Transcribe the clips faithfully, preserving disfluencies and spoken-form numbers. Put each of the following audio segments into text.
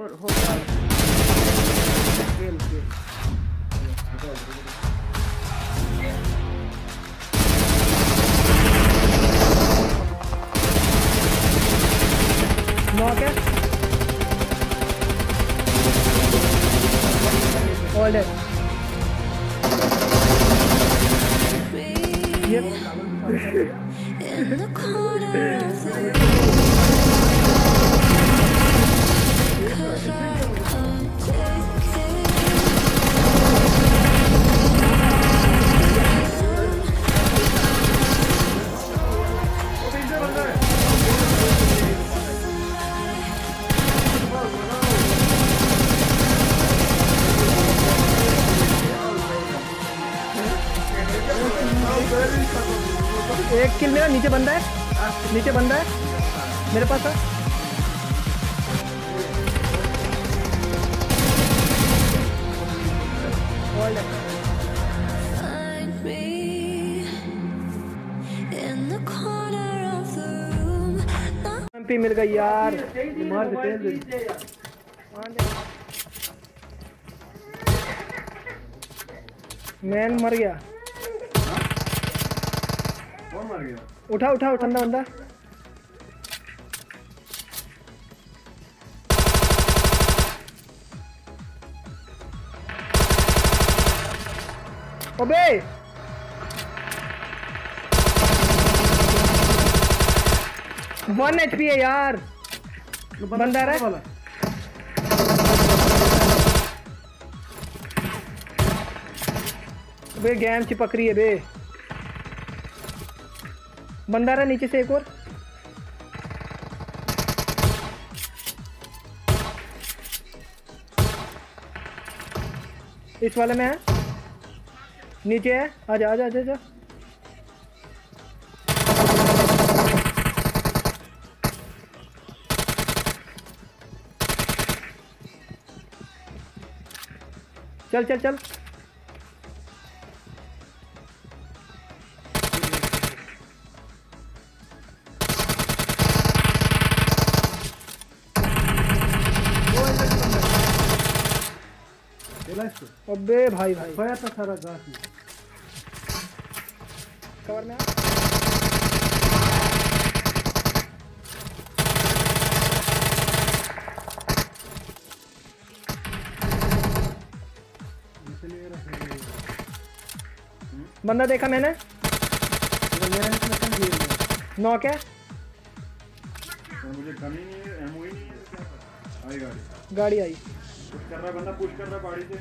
और हो गया खेल खेल नॉक है ऑल है ये एक किल मेरा नीचे बंदा है नीचे बंदा है मेरे पास है एमपी मिल गई यार मार देते हैं मैन मर गया कौन मर गया उठा उठा उठा बंदा बंदा अबे वन एचपी है यार बंदा रहा है बे गेम चिपक रही है बे बंदा रहा नीचे से एक और इस वाले में है नीचे है आजा आजा आजा आजा चल चल चल अबे भाई भाई भया था सारा घास में कवर में बंदा देखा मैंने नॉक है मुझे कमी नहीं है एमओ ही नहीं है आई गाड़ी गाड़ी आई पुश कर रहा बंदा पुश कर रहा गाड़ी से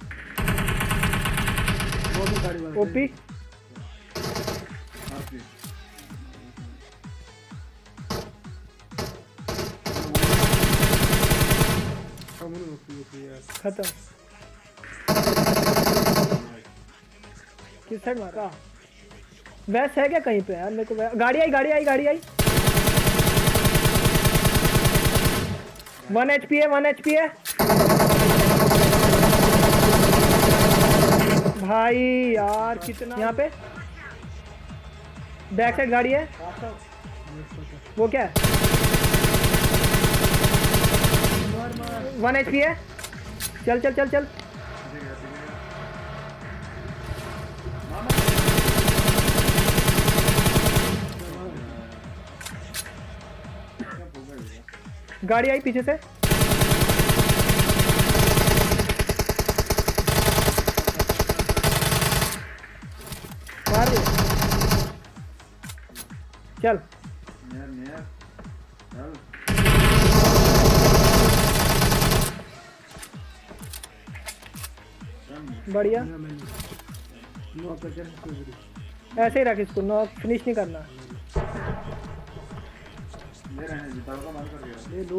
वो भी गाड़ी वाला ओपी खत्म किस साइड मारा वैस है क्या कहीं पे यार मेरे को गाड़ी आई गाड़ी आई गाड़ी आई वन एचपी है वन एचपी है भाई यार कितना यहाँ पे बैक साइड गाड़ी है वो क्या है वन एचपी है चल चल चल चल गाड़ी आई पीछे से मार दे चल नियर नियर चल बढ़िया ऐसे ही रख इसको नॉक फिनिश नहीं करना ले रहे हैं जिताओ का मान कर दिया ये दो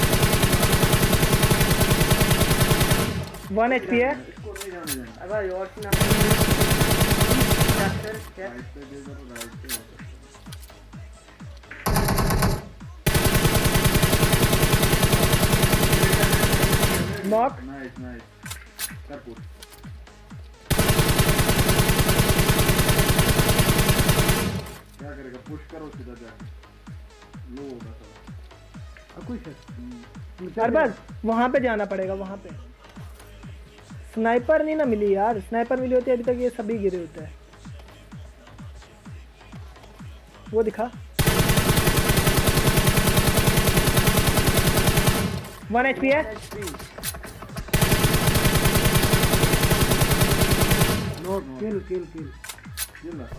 वन एचपी है इसको नहीं जाने देना अगर और ना राइट पे दे दो राइट पे नॉक नाइस नाइस कर पुश क्या करेगा पुश करो सीधा जाके लो होगा सब अब कुछ है अरबाज वहाँ पे जाना पड़ेगा, वहाँ पे स्नाइपर नहीं ना मिली यार, स्नाइपर मिली होती अभी तक ये सभी गिरे होते हैं। वो दिखा वन एच पी है। नो किल किल किल ये ला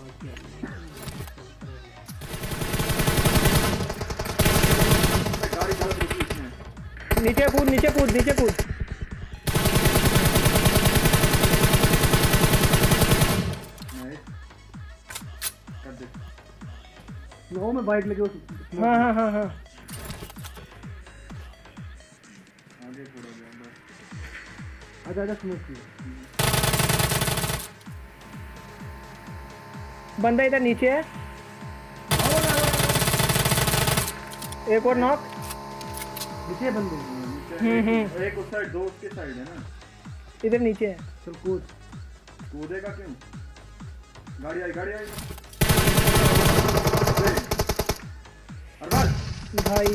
गाड़ी गलत रुकी इसमें। नीचे कूद नीचे कूद नीचे कूद। नाइस कर दे। नो में वाइट लगे उस हाँ हाँ हाँ हाँ आगे थोड़ा गया बस। आजा आजा स्मोक की बंदा इधर नीचे है, एक और नॉक। नीचे बंदे हम्म, हम्म। नीचे एक उस साइड, दो उसके साइड है ना। इधर नीचे है। चल कूद कूदेगा क्यों? गाड़ी आई गाड़ी आई। अरबाज भाई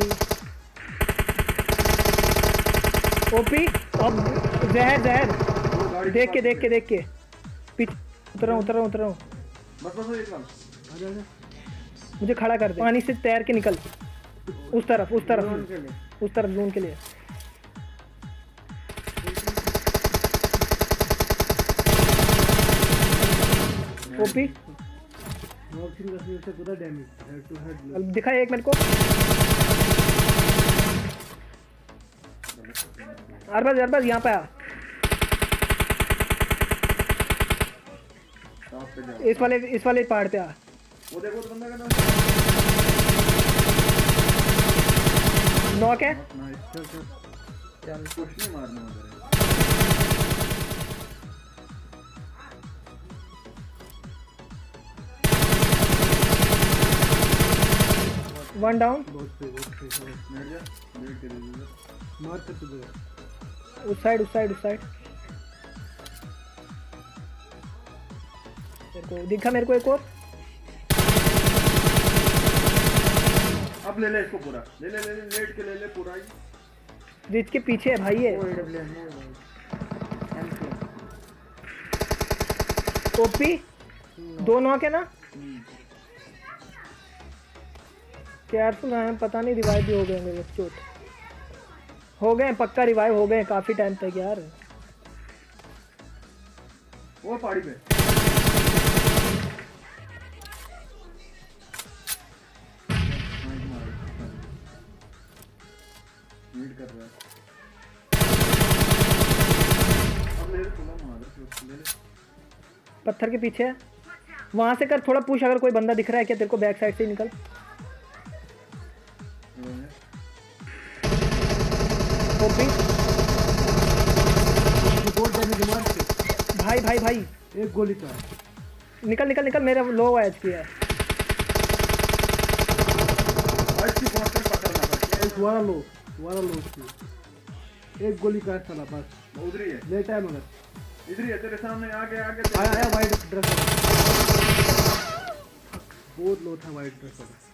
ओपी अब जहर जहर वो गाड़ी देख के देख के देख के पीछे उतर रहा हूँ उतर रहा हूँ उतर रहा हूँ। बस बस एक बार आजा आजा मुझे खड़ा कर दे, पानी से तैर के निकल उस तरफ उस तरफ उस तरफ जोन के लिए। ओपी नॉक थ्री दस मिनट से पूरा डैमेज हेड टू हेड अब दिखा एक मेरे को। अरबाज अरबाज यहाँ पे आ, टॉप पे जाओ। इस वाले इस वाले पहाड़ पे आ। वो देखो तो बंदा का नाम नॉक है। नाइस। चल चल चल कुछ नहीं मारना उधर। One down. बहुत सही बहुत सही बहुत बैठ जा बैठ के दे दे। मार कर तुझे उस साइड उस साइड उस साइड मेरे को दिखा, मेरे को एक और। अब ले ले इसको पूरा, ले ले ले ले लेट के ले ले पूरा ही। रिच के पीछे है भाई ये। ओपी दो नॉक है ना। केयरफुल है, पता नहीं रिवाइव भी हो गए मेरे चोट हो गए, पक्का रिवाइव हो गए काफी टाइम तक यार। वो पहाड़ी पे नीड कर रहा है। अब ले ले थोड़ा मार ले ले। पत्थर के पीछे है, वहां से कर थोड़ा पुश। अगर कोई बंदा दिख रहा है क्या तेरे को बैक साइड से ही निकल। ओपी बहुत डैमेज मार के भाई भाई भाई एक गोली का निकल निकल निकल, मेरा लो एचपी है। अच्छी पॉइंटर पकड़ना पड़ता एक वाला लो वाला लो उसकी एक गोली का साला बस। है। उधर ही है, लेट है मगर इधर ही है तेरे सामने। आगे आगे आया आया वाइट ड्रेस बहुत लो था वाइट ड्रेस वाला।